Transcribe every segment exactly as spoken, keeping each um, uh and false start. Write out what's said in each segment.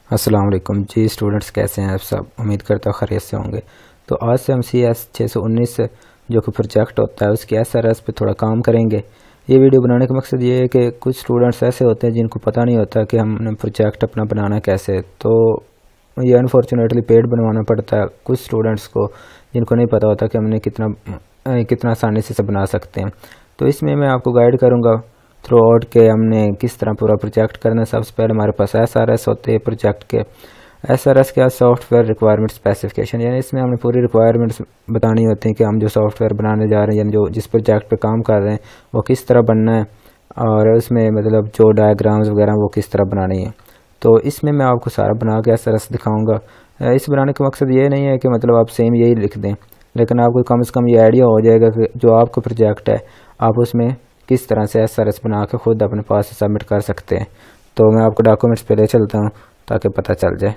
अस्सलाम वालेकुम जी स्टूडेंट्स, कैसे हैं आप सब। उम्मीद करता हूँ खैरियत से होंगे। तो आज से हम सी एस छः सौ उन्नीस जो कि प्रोजेक्ट होता है उसके एस आर एस पे थोड़ा काम करेंगे। ये वीडियो बनाने का मकसद ये है कि कुछ स्टूडेंट्स ऐसे होते हैं जिनको पता नहीं होता कि हमने प्रोजेक्ट अपना बनाना कैसे है, तो ये अनफॉर्चुनेटली पेड बनवाना पड़ता है कुछ स्टूडेंट्स को जिनको नहीं पता होता कि हमने कितना कितना आसानी से बना सकते हैं। तो इसमें मैं आपको गाइड करूँगा थ्रू आउट के हमने किस तरह पूरा प्रोजेक्ट करना है। सबसे पहले हमारे पास एस आर एस होते हैं प्रोजेक्ट के। एस आर एस क्या, सॉफ्टवेयर रिक्वायरमेंट स्पेसिफिकेशन, यानी इसमें हमने पूरी रिक्वायरमेंट्स बतानी होती हैं कि हम जो सॉफ्टवेयर बनाने जा रहे हैं यानी जो जिस प्रोजेक्ट पे काम कर रहे हैं वो किस तरह बनना है और उसमें मतलब जो डायग्राम्स वगैरह वो किस तरह बनानी है। तो इसमें मैं आपको सारा बना के एस आर एस दिखाऊँगा। इस बनाने का मकसद ये नहीं है कि मतलब आप सेम यही लिख दें, लेकिन आपको कम से कम ये आइडिया हो जाएगा कि जो आपका प्रोजेक्ट है आप उसमें किस तरह से एस आर एस बना के खुद अपने पास सबमिट कर सकते हैं। तो मैं आपको डॉक्यूमेंट्स पे ले चलता हूँ ताकि पता चल जाए।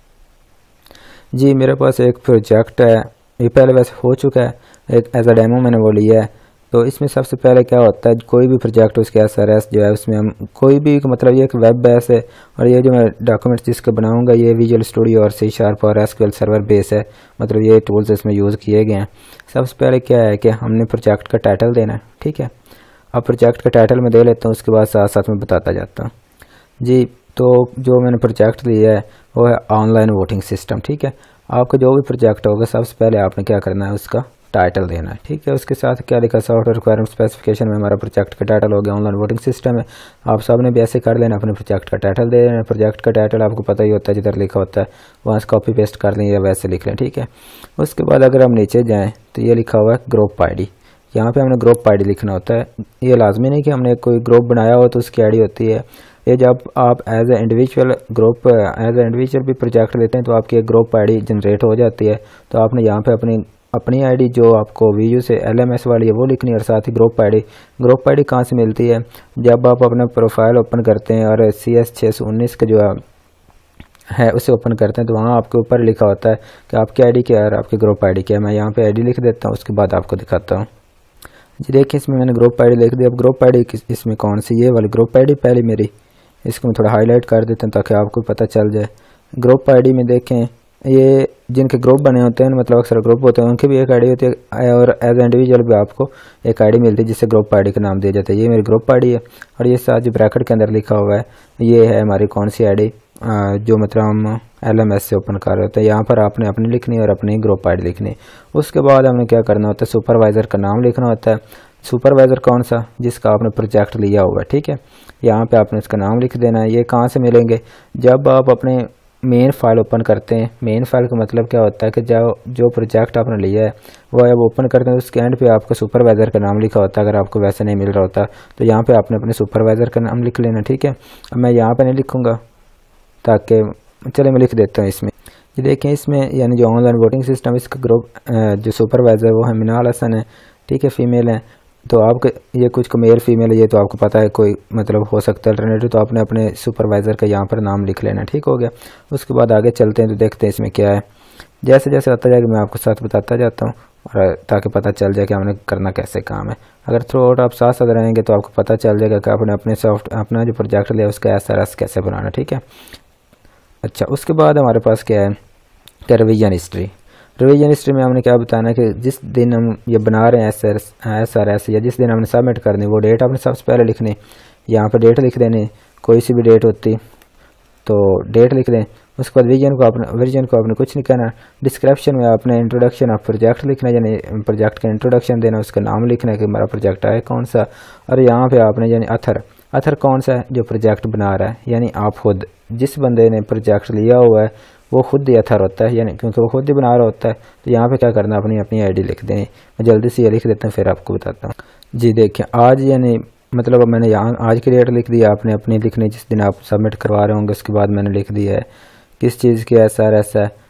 जी मेरे पास एक प्रोजेक्ट है, ये पहले वैसे हो चुका है, एक एज अ डेमो मैंने वो लिया है। तो इसमें सबसे पहले क्या होता है, कोई भी प्रोजेक्ट उसके एस आर एस जो है उसमें हम कोई भी मतलब ये एक वेब बेस है और ये जो मैं डॉक्यूमेंट्स जिसके बनाऊंगा ये विजुअल स्टूडियो और सी शार्प और S Q L server base है, मतलब ये टूल्स इसमें यूज़ किए गए हैं। सबसे पहले क्या है कि हमने प्रोजेक्ट का टाइटल देना है, ठीक है। अब प्रोजेक्ट का टाइटल मैं दे लेता हूँ, उसके बाद साथ साथ में बताता जाता हूँ। जी तो जो मैंने प्रोजेक्ट लिया है वो है ऑनलाइन वोटिंग सिस्टम, ठीक है। आपका जो भी प्रोजेक्ट होगा सबसे पहले आपने क्या करना है, उसका टाइटल देना है, ठीक है। उसके साथ क्या लिखा, सॉफ्टवेयर रिक्वायरमेंट स्पेसिफिकेशन में हमारा प्रोजेक्ट का टाइटल हो गया ऑनलाइन वोटिंग सिस्टम है। आप सब ने भी ऐसे कर लेना, अपने प्रोजेक्ट का टाइटल दे देना। प्रोजेक्ट का टाइटल आपको पता ही होता है, जिधर लिखा होता है वहाँ से कॉपी पेस्ट कर लें या वैसे लिख लें, ठीक है। उसके बाद अगर हम नीचे जाएँ तो ये लिखा हुआ है ग्रुप आई डी, यहाँ पे हमने ग्रुप आईडी लिखना होता है। ये लाजमी नहीं कि हमने कोई ग्रुप बनाया हो तो उसकी आईडी होती है। ये जब आप as a individual group as a individual भी प्रोजेक्ट लेते हैं तो आपकी एक ग्रुप आईडी जनरेट हो जाती है। तो आपने यहाँ पे अपनी अपनी आईडी जो आपको वीयू से एलएमएस वाली है वो लिखनी है और साथ ही ग्रुप आईडी। ग्रुप आईडी कहाँ से मिलती है, जब आप अपना प्रोफाइल ओपन करते हैं और सी एस छः सौ उन्नीस का जो है उसे ओपन करते हैं तो वहाँ आपके ऊपर लिखा होता है कि आपकी आईडी क्या है और आपकी ग्रुप आईडी क्या है। मैं यहाँ पे आईडी लिख देता हूँ, उसके बाद आपको दिखाता हूँ। जी देखिए इसमें मैंने ग्रुप आईडी लिख दिया। अब ग्रुप आईडी इसमें कौन सी, ये वाली ग्रुप आईडी पहले मेरी, इसको मैं थोड़ा हाईलाइट कर देता हूँ ताकि आपको पता चल जाए। ग्रुप आईडी में देखें ये जिनके ग्रुप बने होते हैं, मतलब अक्सर ग्रुप होते हैं, उनकी भी एक आईडी होती है और एज ए इंडिविजुअल भी आपको एक आईडी मिलती है जिससे ग्रुप आईडी का नाम दिया जाता है। ये मेरी ग्रुप आईडी है और ये साथ जो ब्रैकेट के अंदर लिखा हुआ है ये है हमारी कौन सी आईडी, जो मतलब हम एल एम एस से ओपन कर रहे होते हैं। यहाँ पर आपने अपनी लिखनी और अपनी ग्रुप आईडी लिखनी। उसके बाद हमने क्या करना होता है, सुपरवाइज़र का नाम लिखना होता है। सुपरवाइज़र कौन सा, जिसका आपने प्रोजेक्ट लिया हुआ है, ठीक है। यहाँ पे आपने उसका नाम लिख देना है। ये कहाँ से मिलेंगे, जब आप अपने मेन फाइल ओपन करते हैं। मेन फाइल का मतलब क्या होता है कि जो जो प्रोजेक्ट आपने लिया है वो जब ओपन करते हैं उसके एंड पे आपका सुपरवाइज़र का नाम लिखा होता है। अगर आपको वैसे नहीं मिल रहा होता तो यहाँ पे आपने अपने सुपरवाइज़र का नाम लिख लेना, ठीक है। अब मैं यहाँ पे नहीं लिखूँगा ताकि, चले मैं लिख देता हूँ इसमें। ये देखें इसमें यानी जो ऑनलाइन वोटिंग सिस्टम इसका ग्रुप जो सुपरवाइज़र वो है मिनाल हसन है, ठीक है, फीमेल है। तो आपके ये कुछ को मेल फीमेल है ये तो आपको पता है, कोई मतलब हो सकता है अल्टरनेटिव, तो आपने अपने सुपरवाइज़र का यहाँ पर नाम लिख लेना, ठीक हो गया। उसके बाद आगे चलते हैं तो देखते हैं इसमें क्या है। जैसे जैसे आता जाएगा मैं आपको साथ बताता जाता हूँ और ताकि पता चल जाए कि हमने करना कैसे काम है। अगर थ्रू आउट आप साथ साथ रहेंगे तो आपको पता चल जाएगा कि आपने अपने सॉफ्ट अपना जो प्रोजेक्ट लिया उसका एस आर एस कैसे बनाना, ठीक है। अच्छा उसके बाद हमारे पास क्या है कि रिवीजन हिस्ट्री। रिवीजन हिस्ट्री में हमने क्या बताना है कि जिस दिन हम ये बना रहे हैं एस एस आर एस या जिस दिन हमने सबमिट करनी वो डेट आपने सबसे पहले लिखनी। यहाँ पर डेट लिख देनी, कोई सी भी डेट होती तो डेट लिख दें। उसके बाद विजन को आपने विजन को आपने कुछ नहीं कहना। डिस्क्रिप्शन में आपने इंट्रोडक्शन ऑफ प्रोजेक्ट लिखना, यानी प्रोजेक्ट का इंट्रोडक्शन देना, उसका नाम लिखना है कि हमारा प्रोजेक्ट है कौन सा। और यहाँ पे आपने यानी अथर अथर कौन सा है, जो प्रोजेक्ट बना रहा है, यानी आप खुद जिस बंदे ने प्रोजेक्ट लिया हुआ है वो खुद ही अथर होता है, यानी क्योंकि वो खुद ही बना रहा होता है। तो यहाँ पे क्या करना, अपनी अपनी आईडी लिख देनी। मैं जल्दी से ये लिख देता हूँ फिर आपको बताता हूँ। जी देखिए आज यानी मतलब मैंने यहाँ आज की डेट लिख दी, आपने अपनी लिखनी जिस दिन आप सबमिट करवा रहे होंगे। उसके बाद मैंने लिख दिया है किस चीज़ की एस आर एस है,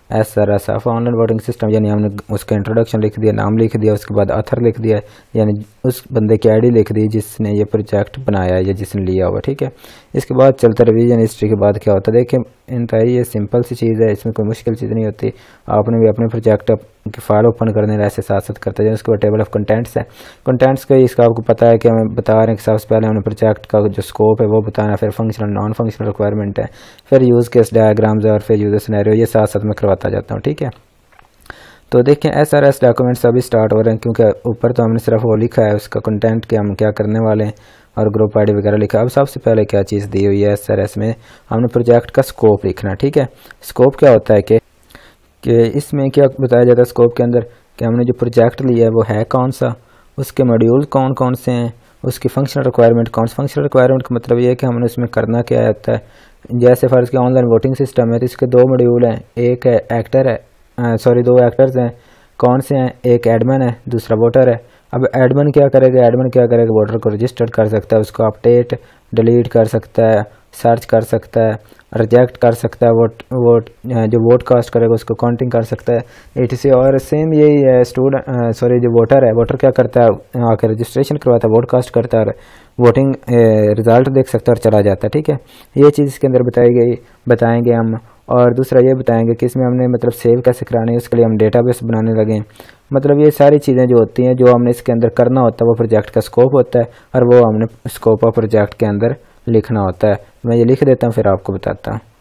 S R S of online voting system, यानी हमने उसका इंट्रोडक्शन लिख दिया, नाम लिख दिया, उसके बाद ऑथर लिख दिया, यानी उस बंदे की आईडी लिख दी जिसने ये प्रोजेक्ट बनाया है या जिसने लिया हुआ, ठीक है। इसके बाद चलता रिवीजन हिस्ट्री के बाद क्या होता है, देखिए इंतहाई ये सिंपल सी चीज़ है, इसमें कोई मुश्किल चीज़ नहीं होती। आपने भी अपने प्रोजेक्ट की फाइल ओपन करने ऐसे साथ साथ करते जाए। उसके बाद टेबल ऑफ कंटेंट्स है, कंटेंट्स का इसका आपको पता है कि हमें बता रहे हैं कि सबसे पहले हमने प्रोजेक्ट का जो स्कोप है वो बताना, फिर फंक्शनल नॉन फंक्शनल रिक्वायरमेंट है, फिर यूज़ केस डायग्राम्स और फिर यूज़र सिनेरियो, ये साथ साथ मैं करवाता जाता हूँ, ठीक है। तो देखें एस आर एस डॉक्यूमेंट्स अभी स्टार्ट हो रहे हैं, क्योंकि ऊपर तो हमने सिर्फ वो लिखा है उसका कंटेंट कि हम क्या करने वाले हैं और ग्रुप आईडी वगैरह लिखा। अब सबसे पहले क्या चीज़ दी हुई है एस आर एस में, हमने प्रोजेक्ट का स्कोप लिखना, ठीक है। स्कोप क्या होता है कि कि इसमें क्या बताया जाता है स्कोप के अंदर कि हमने जो प्रोजेक्ट लिया है वो है कौन सा, उसके मॉड्यूल कौन कौन से हैं, उसकी फंक्शनल रिक्वायरमेंट कौन सा। फंक्शनल रिक्वायरमेंट का मतलब ये है कि हमने उसमें करना क्या होता है। जैसे फर्ज के ऑनलाइन वोटिंग सिस्टम है तो इसके दो मॉड्यूल हैं, एक है एक्टर है, सॉरी दो एक्टर्स हैं, कौन से हैं, एक एडमिन है, दूसरा वोटर है। अब एडमिन क्या करेगा, एडमिन क्या करेगा, वोटर को रजिस्टर कर सकता है, उसको अपडेट डिलीट कर सकता है, सर्च कर सकता है, रिजेक्ट कर सकता है, वोट वोट जो वोट कास्ट करेगा उसको काउंटिंग कर सकता है, एटीसी। और सेम यही है स्टूडेंट सॉरी जो वोटर है, वोटर क्या करता है, आकर रजिस्ट्रेशन करवाता है, वोट कास्ट करता है और वोटिंग रिजल्ट देख सकता है और चला जाता है, ठीक है। ये चीज़ इसके अंदर बताई गई बताएंगे हम। और दूसरा ये बताएंगे कि इसमें हमने मतलब सेव कैसे करानी है, उसके लिए हम डेटाबेस बनाने लगे। मतलब ये सारी चीज़ें जो होती हैं जो हमने इसके अंदर करना होता है वो प्रोजेक्ट का स्कोप होता है और वो हमने स्कोप ऑफ प्रोजेक्ट के अंदर लिखना होता है। मैं ये लिख देता हूँ फिर आपको बताता हूँ।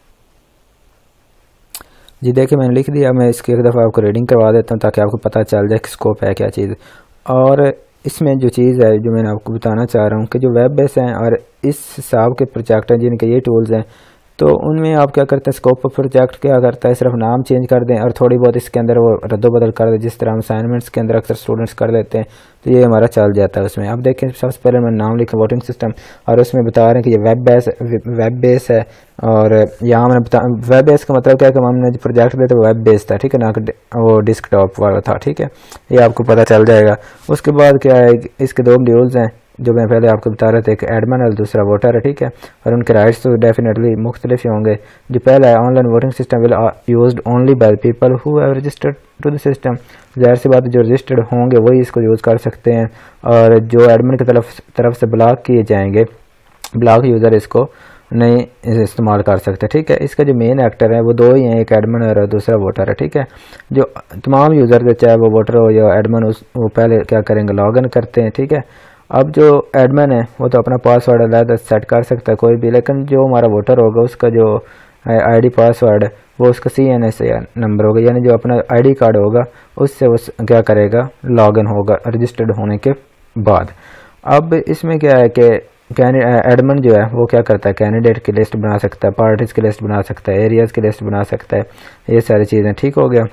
जी देखिए मैंने लिख दिया, मैं इसकी एक दफ़ा आपको रीडिंग करवा देता हूँ ताकि आपको पता चल जाए कि स्कोप है क्या चीज़। और इसमें जो चीज़ है जो मैंने आपको बताना चाह रहा हूँ कि जो वेब बेस हैं और इस हिसाब के प्रोजेक्ट हैं जिनके ये टूल्स हैं, तो उनमें आप क्या करते हैं, स्कोप ऑफ प्रोजेक्ट क्या करता है, सिर्फ नाम चेंज कर दें और थोड़ी बहुत इसके अंदर वो रद्दोबदल कर दें, जिस तरह हम असाइनमेंट्स के अंदर अक्सर स्टूडेंट्स कर लेते हैं, तो ये हमारा चल जाता है उसमें। अब देखें सबसे पहले मैंने नाम लिखा वोटिंग सिस्टम और उसमें बता रहे हैं कि ये वेब बेस वेब बेस है। और यहाँ मैंने बता वेब बेस का मतलब क्या है कि हमने जो प्रोजेक्ट दिया था वेब बेस था, ठीक है ना, वो डिस्कटॉप वाला था, ठीक है, ये आपको पता चल जाएगा। उसके बाद क्या है, इसके दो मॉड्यूल्स हैं जो मैं पहले आपको बता रहा था, एक एडमिन और दूसरा वोटर है, ठीक है। और उनके राइट्स तो डेफिनेटली मुख्तलिफ ही होंगे। जो पहला है online voting system will used only by people who have registered to the system, जाहिर सी बात है जो रजिस्टर्ड होंगे वही इसको यूज़ कर सकते हैं। और जो एडमिन की तरफ तरफ से ब्लॉक किए जाएंगे, ब्लॉक यूज़र इसको नहीं इस्तेमाल कर सकते, ठीक है। इसका जो मेन एक्टर है वो दो ही हैं, एक एडमिन और दूसरा वोटर है, ठीक है। जो तमाम यूज़र चाहे वो वोटर हो या एडमिन, उस वो पहले क्या करेंगे, लॉग इन करते हैं, ठीक है। अब जो एडमिन है वो तो अपना पासवर्ड अलग सेट कर सकता है कोई भी, लेकिन जो हमारा वोटर होगा उसका जो आईडी पासवर्ड वो उसका सी एन एस नंबर होगा, यानी जो अपना आईडी कार्ड होगा उससे वो क्या करेगा, लॉगिन होगा रजिस्टर्ड होने के बाद। अब इसमें क्या है कि एडमिन जो है वो क्या करता है, कैंडिडेट की लिस्ट बना सकता है, पार्टीज़ की लिस्ट बना सकता है, एरियाज़ की लिस्ट बना सकता है, ये सारी चीज़ें, ठीक हो गया।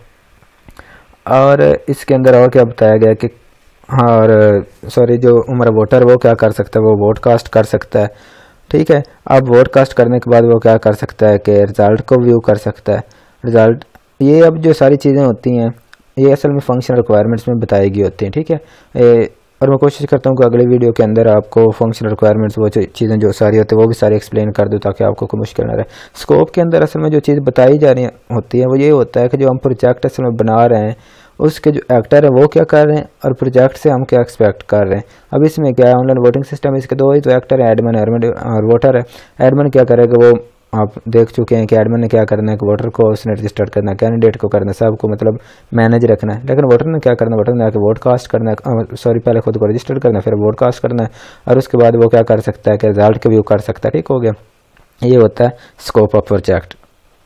और इसके अंदर और क्या बताया गया कि हाँ, और सॉरी जो हमारा वोटर वो क्या कर सकता है, वो वोट कास्ट कर सकता है, ठीक है। अब वोट कास्ट करने के बाद वो क्या कर सकता है कि रिज़ल्ट को व्यू कर सकता है, रिज़ल्ट। ये अब जो सारी चीज़ें होती हैं ये असल में फंक्शनल रिक्वायरमेंट्स में बताई गई होती हैं, ठीक है। ए, और मैं कोशिश करता हूँ कि अगले वीडियो के अंदर आपको फंक्शनल रिक्वायरमेंट्स वो चीज़ें जो सारी होती है वो भी सारी एक्सप्लेन कर दूँ ताकि आपको कोई मुश्किल ना रहे। स्कोप के अंदर असल में जो चीज़ बताई जा रही होती है वो ये होता है कि जो हम प्रोजेक्ट असल में बना रहे हैं उसके जो एक्टर है वो क्या कर रहे हैं और प्रोजेक्ट से हम क्या एक्सपेक्ट कर रहे हैं। अब इसमें क्या है, ऑनलाइन वोटिंग सिस्टम इसके दो ही तो एक्टर है, एडमिन और वोटर है। एडमिन क्या करेगा, वो आप देख चुके हैं कि एडमिन ने क्या करना है कि वोटर को उसने रजिस्टर्ड करना है, कैंडिडेट को करना है, सबको मतलब मैनेज रखना है। लेकिन वोटर ने क्या करना है, वोटर ने आके वोट कास्ट करना है, सॉरी पहले खुद को रजिस्टर करना है फिर वोट कास्ट करना है और उसके बाद वो क्या कर सकता है कि रिजल्ट के व्यू कर सकता है, ठीक हो गया। ये होता है scope of project.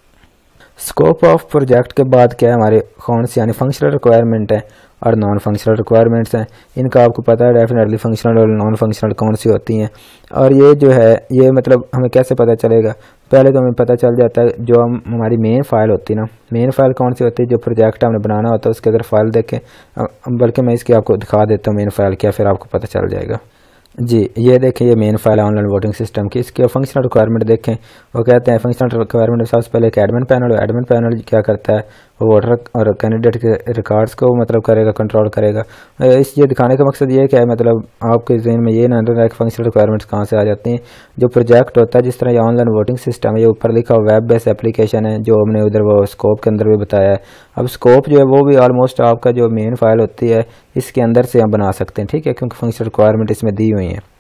Scope of project के बाद क्या है, हमारे कौन सी यानी फंक्शनल रिक्वायरमेंट है और नॉन फंक्शनल रिक्वायरमेंट्स हैं। इनका आपको पता है डेफिनेटली फंक्शनल और नॉन फंक्शनल कौन सी होती हैं। और ये जो है ये मतलब हमें कैसे पता चलेगा, पहले तो हमें पता चल जाता है जो हम हमारी मेन फाइल होती है ना, मेन फाइल कौन सी होती है, जो प्रोजेक्ट हमने बनाना होता है उसके अगर फाइल देखें, बल्कि मैं इसकी आपको दिखा देता हूँ मेन फाइल क्या, फिर आपको पता चल जाएगा। जी ये देखें, ये मेन फाइल है ऑनलाइन वोटिंग सिस्टम की। इसके फंक्शनल रिक्वायरमेंट देखें, वो कहते हैं फंक्शनल रिक्वायरमेंट सबसे पहले एक एडमिन पैनल है। एडमिन पैनल क्या करता है, वो वोटर और कैंडिडेट के रिकॉर्ड्स को मतलब करेगा, कंट्रोल करेगा। इस ये दिखाने का मकसद ये क्या है, मतलब आपके जहन में ये ना रहा कि फंक्शनल रिक्वायरमेंट्स कहाँ से आ जाती हैं। जो प्रोजेक्ट होता है, जिस तरह ये ऑनलाइन वोटिंग सिस्टम है, ये ऊपर लिखा वेब बेस्ड एप्लीकेशन है, जो हमने उधर वो स्कोप के अंदर भी बताया है। अब स्कोप जो है वो भी ऑलमोस्ट आपका जो मेन फाइल होती है इसके अंदर से हम बना सकते हैं, ठीक है, क्योंकि फंक्शनल रिक्वायरमेंट इसमें दी हुई है।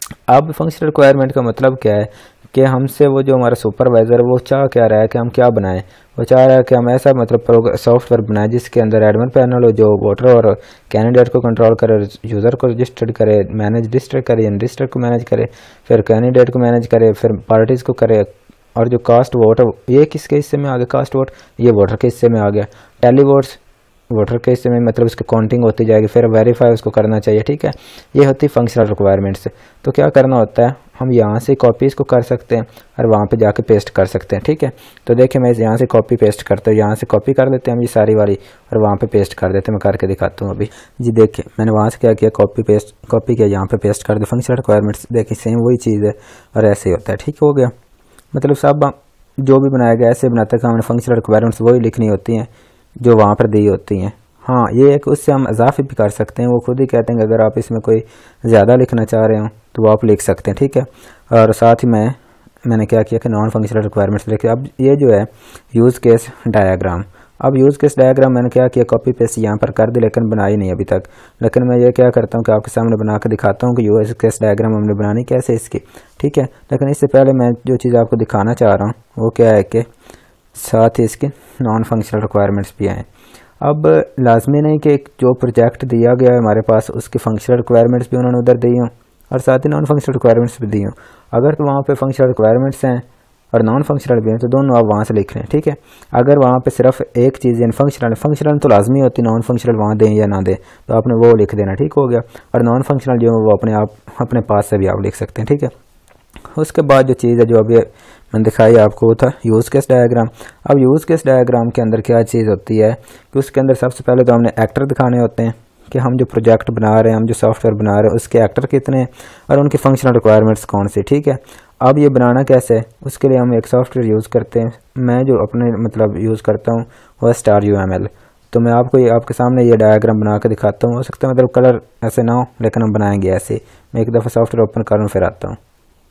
अब फंक्शनल रिक्वायरमेंट का मतलब क्या है कि हमसे वो जो हमारा सुपरवाइज़र वो चाह क्या रहा है कि हम क्या बनाएं। वो चाह रहा है कि हम ऐसा मतलब सॉफ्टवेयर बनाएं जिसके अंदर एडमिन पैनल हो, जो वोटर और कैंडिडेट को कंट्रोल करे, यूज़र को रजिस्टर्ड करे, मैनेज रजिस्टर करे, रजिस्टर को मैनेज करे, फिर कैंडिडेट को मैनेज करे, फिर पार्टीज़ को करे। और जो कास्ट वोट है ये किसके हिस्से में आ गया, कास्ट वोट ये वोटर के हिस्से में आ गया। टेली वोट्स वोटर के हिस्से में, मतलब उसकी काउंटिंग होती जाएगी, फिर वेरीफाई उसको करना चाहिए, ठीक है। ये होती फंक्शनल रिक्वायरमेंट्स। तो क्या करना होता है, हम यहाँ से कॉपीज़ को कर सकते हैं और वहाँ पे जाके पेस्ट कर सकते हैं, ठीक है। तो देखिए मैं यहाँ से कॉपी पेस्ट करता हूँ, यहाँ से कॉपी कर लेते हैं हम ये सारी वाली और वहाँ पे पेस्ट कर देते हैं। मैं करके दिखाता हूँ अभी। जी देखिए मैंने वहाँ से क्या किया, कॉपी पेस्ट कॉपी किया, यहाँ पे पेस्ट कर दिया। फंक्शनल रिक्वायरमेंट्स देखिए सेम वही चीज़ है और ऐसे ही होता है, ठीक हो गया। मतलब सब जो भी बनाया गया ऐसे बनाते हैं कि हमने फंक्शनल रिक्वायरमेंट्स वही लिखनी होती हैं जो वहाँ पर दी होती हैं। हाँ ये एक उससे हम इजाफे भी कर सकते हैं, वो खुद ही कहते हैं कि अगर आप इसमें कोई ज़्यादा लिखना चाह रहे हो तो वो आप लिख सकते हैं, ठीक है। और साथ ही मैं मैंने क्या किया कि नॉन फंक्शनल रिक्वायरमेंट्स लिखे। अब ये जो है यूज़ केस डायग्राम, अब यूज़ केस डायग्राम मैंने क्या किया, कॉपी पेस्ट यहाँ पर कर दी, लेकिन बनाई नहीं अभी तक। लेकिन मैं ये क्या करता हूँ कि आपके सामने बना के दिखाता हूँ कि यूज़ केस डायग्राम हमने बनानी कैसे इसकी, ठीक है। लेकिन इससे पहले मैं जो चीज़ आपको दिखाना चाह रहा हूँ वो क्या है कि साथ ही इसके नॉन फंक्शनल रिक्वायरमेंट्स भी आएँ। अब लाजमी नहीं कि जो प्रोजेक्ट दिया गया है हमारे पास उसकी फंक्शनल रिक्वायरमेंट्स भी उन्होंने उधर दी हों और साथ ही नॉन फंक्शनल रिक्वायरमेंट्स भी दी हों। अगर तो वहाँ पे फंक्शनल रिक्वायरमेंट्स हैं और नॉन फंक्शनल भी हैं तो दोनों आप वहाँ से लिख लें, ठीक है। अगर वहाँ पे सिर्फ एक चीज़ यानी फंक्शनल फंक्शनल तो लाजमी होती, नॉन फंक्शनल वहाँ दें या ना दें तो आपने वो लिख देना, ठीक हो गया। और नॉन फंक्शनल जो है वो अपने आप अपने पास से भी आप लिख सकते हैं, ठीक है। उसके बाद जो चीज़ है जो अभी मैंने दिखाई आपको वो था यूज़ केस डायग्राम। अब यूज़ केस डायग्राम के अंदर क्या चीज़ होती है कि उसके अंदर सबसे पहले तो हमने एक्टर दिखाने होते हैं कि हम जो प्रोजेक्ट बना रहे हैं, हम जो सॉफ्टवेयर बना रहे हैं उसके एक्टर कितने हैं और उनकी फंक्शनल रिक्वायरमेंट्स कौन सी, ठीक है। अब ये बनाना कैसे है, उसके लिए हम एक सॉफ्टवेयर यूज़ करते हैं। मैं जो अपने मतलब यूज़ करता हूँ वह स्टार यू एम एल। तो मैं आपको ये आपके सामने ये डायग्राम बना के दिखाता हूँ। हो सकता है मतलब कलर ऐसे ना हो लेकिन हम बनाएंगे ऐसे। मैं एक दफ़ा सॉफ्टवेयर ओपन करूँ फिर आता हूँ।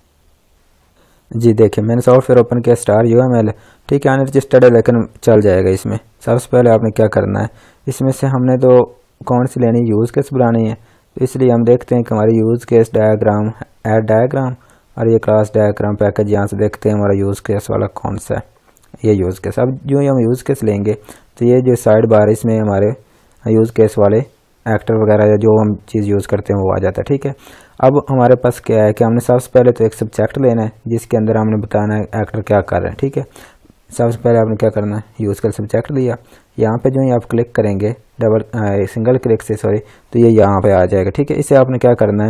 जी देखिए मैंने सॉफ्टवेयर ओपन किया, स्टार यू एम एल, ठीक है, अनरजिस्टर्ड है लेकिन चल जाएगा इसमें। सबसे पहले आपने क्या करना है, इसमें से हमने तो कौन सी लेनी, यूज़ केस बनानी है। तो इसलिए हम देखते हैं कि हमारी use case diagram, add diagram और ये क्लास डायग्राम पैकेज, यहाँ से देखते हैं हमारा यूज़ केस वाला कौन सा है, ये यूज़ केस। अब जो ही हम यूज़ केस लेंगे तो ये जो साइड बार इसमें हमारे यूज़ केस वाले एक्टर वगैरह या जो हम चीज़ यूज़ करते हैं वो आ जाता है, ठीक है। अब हमारे पास क्या है कि हमने सबसे पहले तो एक सब्जेक्ट लेना है जिसके अंदर हमने बताना है एक्टर क्या कर रहे हैं, ठीक है। सबसे पहले आपने क्या करना है, यूज़ कर सब्जेक्ट लिया। यहाँ पे जो ही आप क्लिक करेंगे डबल सिंगल क्लिक से सॉरी तो ये यहाँ पे आ जाएगा, ठीक है। इसे आपने क्या करना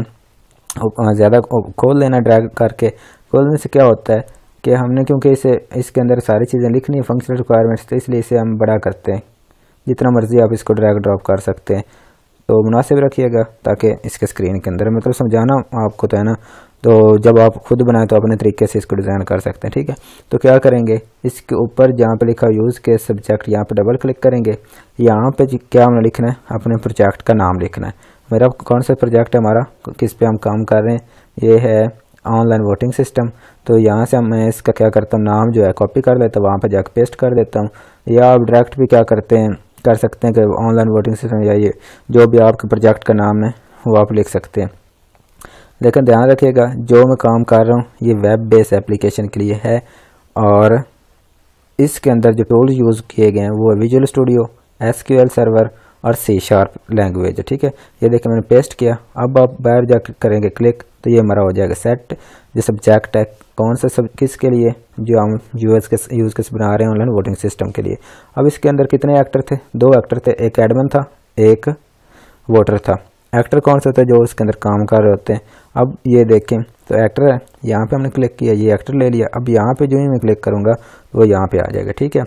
है, ज़्यादा खोल लेना, ड्रैग करके। खोलने से क्या होता है कि हमने क्योंकि इसे इसके अंदर सारी चीज़ें लिखनी है फंक्शनल रिक्वायरमेंट्स, तो इसलिए इसे हम बड़ा करते हैं। जितना मर्ज़ी आप इसको ड्रैग ड्रॉप कर सकते हैं, तो मुनासिब रखिएगा ताकि इसके स्क्रीन के अंदर मतलब समझाना आपको तो है ना। तो जब आप खुद बनाएं तो अपने तरीके से इसको डिज़ाइन कर सकते हैं, ठीक है। तो क्या करेंगे, इसके ऊपर जहाँ पे लिखा यूज़ केस सब्जेक्ट यहाँ पे डबल क्लिक करेंगे। यहाँ पे क्या हमने लिखना है, अपने प्रोजेक्ट का नाम लिखना है। मेरा कौन सा प्रोजेक्ट है, हमारा किस पे हम काम कर रहे हैं, ये है ऑनलाइन वोटिंग सिस्टम। तो यहाँ से मैं इसका क्या करता हूँ, नाम जो है कॉपी कर लेता हूँ, वहाँ पर जाकर पेस्ट कर देता हूँ। या आप डायरेक्ट भी क्या करते हैं कर सकते हैं कि ऑनलाइन वोटिंग सिस्टम या ये जो भी आपके प्रोजेक्ट का नाम है वो आप लिख सकते हैं। लेकिन ध्यान रखिएगा जो मैं काम कर रहा हूँ ये वेब बेस्ड एप्लीकेशन के लिए है और इसके अंदर जो टूल्स यूज़ किए गए हैं वो visual studio, S Q L server और सी शार्प लैंग्वेज है, ठीक है। ये देखिए मैंने पेस्ट किया। अब आप बाहर जा करेंगे क्लिक तो ये हमारा हो जाएगा सेट। जो सब्जेक्ट है कौन सा सब किसके लिए, जो हम यूएस के यूज़ के बना रहे हैं ऑनलाइन वोटिंग सिस्टम के लिए। अब इसके अंदर कितने एक्टर थे, दो एक्टर थे, एक एडमिन था एक वोटर था। एक्टर कौन सा होता है, जो उसके अंदर काम कर रहे होते हैं। अब ये देखें तो एक्टर है, यहाँ पे हमने क्लिक किया, ये एक्टर ले लिया। अब यहाँ पे जो ही मैं क्लिक करूँगा तो वो यहाँ पे आ जाएगा, ठीक है।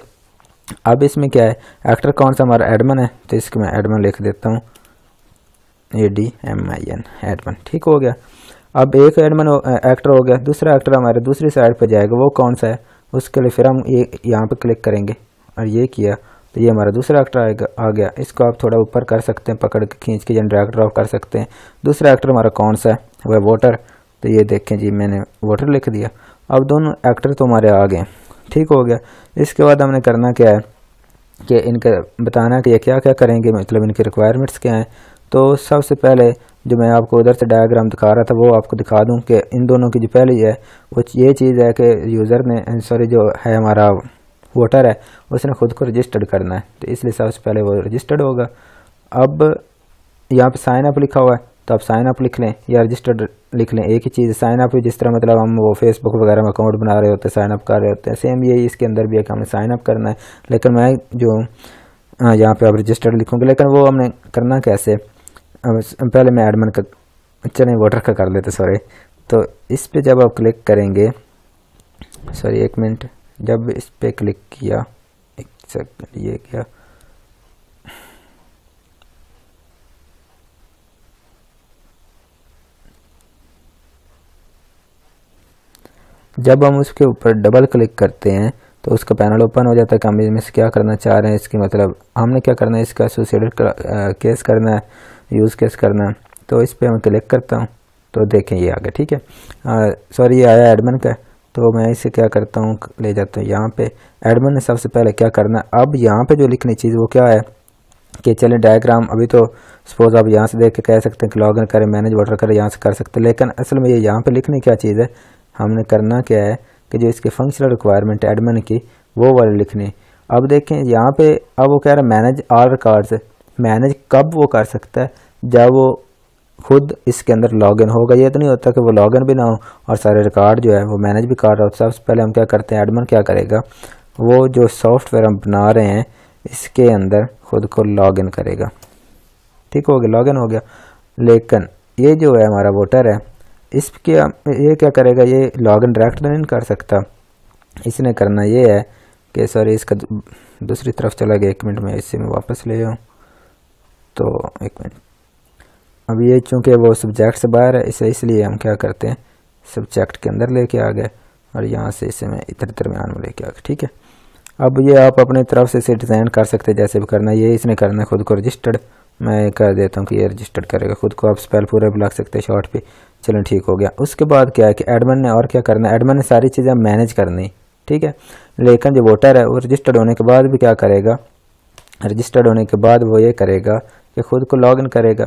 अब इसमें क्या है, एक्टर कौन सा, हमारा एडमिन है, तो इसको मैं एडमिन लिख देता हूँ, A D M I N admin, ठीक हो गया। अब एक एडमिन एक्टर हो गया, दूसरा एक्टर हमारे दूसरी साइड पर जाएगा, वो कौन सा है, उसके लिए फिर हम ये यहाँ पे क्लिक करेंगे और ये किया तो ये हमारा दूसरा एक्टर आएगा आ गया। इसको आप थोड़ा ऊपर कर सकते हैं, पकड़ के खींच के या ड्रैग ड्रॉप कर सकते हैं। दूसरा एक्टर हमारा कौन सा है, वह वोटर, तो ये देखें जी मैंने वोटर लिख दिया। अब दोनों एक्टर तो हमारे आ गए, ठीक हो गया। इसके बाद हमने करना क्या है कि इनका बताना कि ये क्या क्या करेंगे, मतलब इनकी रिक्वायरमेंट्स क्या हैं। तो सबसे पहले जो मैं आपको उधर से डायग्राम दिखा रहा था वो आपको दिखा दूं कि इन दोनों की जो पहली है वो ये चीज़ है कि यूज़र ने सॉरी जो है हमारा वोटर है उसने खुद को रजिस्टर्ड करना है, तो इसलिए सबसे पहले वो रजिस्टर्ड होगा। अब यहाँ पे साइन अप लिखा हुआ है तो आप साइन अप लिख लें या रजिस्टर्ड लिख लें, एक ही चीज़। साइन अप जिस तरह मतलब हम वो फेसबुक वगैरह में अकाउंट बना रहे होते हैं, साइन अप कर रहे होते हैं, सेम यही इसके अंदर भी है कि हमें साइन अप करना है। लेकिन मैं जो यहाँ पे आप रजिस्टर्ड लिखूँगा, लेकिन वो हमने करना कैसे, पहले मैं एडमिन का चलें वोटर का कर लेते सॉरी। तो इस पे जब आप क्लिक करेंगे, सॉरी एक मिनट, जब इस पे क्लिक किया, एक सेकंड ये क्या, जब हम उसके ऊपर डबल क्लिक करते हैं तो उसका पैनल ओपन हो जाता है कि हम इसमें से क्या करना चाह रहे हैं। इसकी मतलब हमने क्या करना है, इसका एसोसिएटेड केस करना है, यूज़ केस करना है। तो इस पे मैं क्लिक करता हूँ तो देखें ये आ गया, ठीक है। सॉरी ये आया एडमिन का, तो मैं इसे क्या करता हूँ ले जाता हूँ यहाँ पे। एडमिन ने सबसे पहले क्या करना है, अब यहाँ पे जो लिखनी चीज़ वो क्या है कि चलें डायग्राम, अभी तो सपोज आप यहाँ से देख के कह सकते हैं कि लॉगिन करें, मैनेज वोटर करें, यहाँ से कर सकते हैं। लेकिन असल में ये यहाँ पे लिखनी क्या चीज़ है, हमने करना क्या है कि जो इसके फंक्शनल रिक्वायरमेंट एडमिन की वो वाले लिखने। अब देखें यहाँ पे, अब वो कह रहा है मैनेज ऑल रिकॉर्ड्स। मैनेज कब वो कर सकता है, जब वो खुद इसके अंदर लॉगिन होगा। ये तो नहीं होता कि वो लॉगिन भी ना हो और सारे रिकॉर्ड जो है वो मैनेज भी कर रहा हो। सबसे पहले हम क्या करते हैं, एडमिन क्या करेगा, वो जो सॉफ्टवेयर हम बना रहे हैं इसके अंदर खुद को लॉगिन करेगा, ठीक हो गया, लॉगिन हो गया। लेकिन ये जो है हमारा वोटर है, इसके ये क्या करेगा, ये लॉगिन डायरेक्ट नहीं कर सकता। इसने करना ये है कि सॉरी इसका दूसरी तरफ चला गया, एक मिनट में इससे मैं वापस ले जाऊँ तो एक मिनट। अब ये चूँकि वो सब्जेक्ट से बाहर है इसे इसलिए हम क्या करते हैं सब्जेक्ट के अंदर लेके आ गए और यहाँ से इसे मैं इधर दरमियान में लेके आ गया, ठीक है। अब ये आप अपनी तरफ से इसे डिज़ाइन कर सकते हैं जैसे भी करना है। ये इसने करना है खुद को रजिस्टर्ड, मैं कर देता हूँ कि ये रजिस्टर्ड करेगा खुद को। आप स्पेल पूरे भी लग सकते हैं शॉर्ट पे, चलें ठीक हो गया। उसके बाद क्या है कि एडमिन ने और क्या करना है, एडमिन ने सारी चीज़ें मैनेज करनी, ठीक है। लेकिन जो वोटर है वो रजिस्टर्ड होने के बाद भी क्या करेगा, रजिस्टर्ड होने के बाद वो ये करेगा कि खुद को लॉगिन करेगा,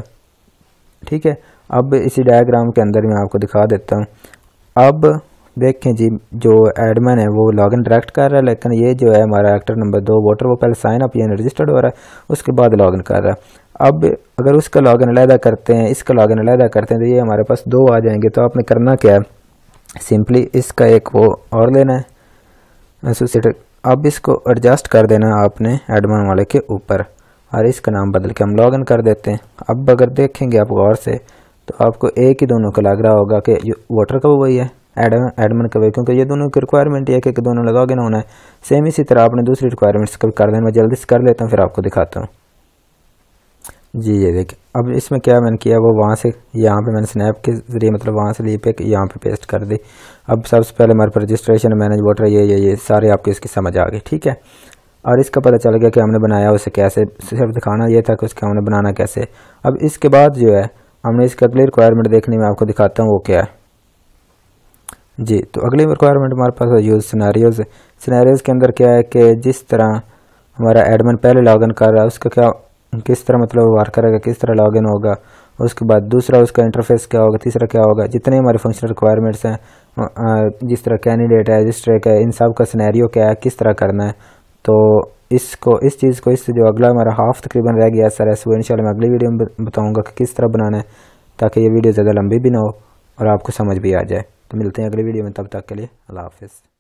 ठीक है। अब इसी डायग्राम के अंदर मैं आपको दिखा देता हूँ। अब देखें जी जो एडमिन है वो लॉगिन डायरेक्ट कर रहा है, लेकिन ये जो है हमारा एक्टर नंबर दो वोटर वो पहले साइन अप यानी रजिस्टर्ड हो रहा है, उसके बाद लॉगिन कर रहा है। अब अगर उसका लॉगिन अलहदा करते हैं, इसका लॉगिन अलहदा करते हैं तो ये हमारे पास दो आ जाएंगे। तो आपने करना क्या है, सिंपली इसका एक वो और लेना है एसोसिएटेड। अब इसको एडजस्ट कर देना है आपने एडमिन वाले के ऊपर और इसका नाम बदल के हम लॉगिन कर देते हैं। अब अगर देखेंगे आप गौर से तो आपको एक ही दोनों का लग रहा होगा कि वोटर का वही है, एडमिन का वही, क्योंकि ये दोनों की रिक्वायरमेंट है कि दोनों लॉगिन होना है। सेम इसी तरह आपने दूसरी रिक्वायरमेंट्स का भी कर देना। मैं जल्दी से कर लेता हूँ फिर आपको दिखाता हूँ जी। ये देखिए अब इसमें क्या मैंने किया, वो वहाँ से यहाँ पे मैंने स्नैप के ज़रिए मतलब वहाँ से ली पे यहाँ पे पेस्ट कर दी। अब सबसे पहले हमारे पर रजिस्ट्रेशन मैनेज वोटर ये ये ये सारे आपको इसकी समझ आ गई, ठीक है। और इसका पता चल गया कि हमने बनाया उसे कैसे, सिर्फ दिखाना ये था कि उसके हमने बनाना कैसे। अब इसके बाद जो है हमने इसका अगली रिक्वायरमेंट देखनी मैं आपको दिखाता हूँ वो क्या है जी। तो अगली रिक्वायरमेंट हमारे पास यूज़ सिनेरियोज़। सिनेरियोज़ के अंदर क्या है कि जिस तरह हमारा एडमिन पहले लॉगिन कर रहा है उसका क्या किस तरह मतलब वर्क करेगा, किस तरह लॉगिन होगा, उसके बाद दूसरा उसका इंटरफेस क्या होगा, तीसरा क्या होगा, जितने हमारे फंक्शनल रिक्वायरमेंट्स हैं जिस तरह कैंडिडेट है रजिस्टर है इन सब का सिनेरियो क्या है, किस तरह करना है। तो इसको इस चीज़ को इससे जो अगला हमारा हाफ तकरीबन रह गया सर वो इंशाल्लाह मैं अगली वीडियो में बताऊंगा कि किस तरह बनाना है ताकि ये वीडियो ज़्यादा लंबी भी ना हो और आपको समझ भी आ जाए। तो मिलते हैं अगली वीडियो में, तब तक के लिए अल्लाह हाफ़िज़।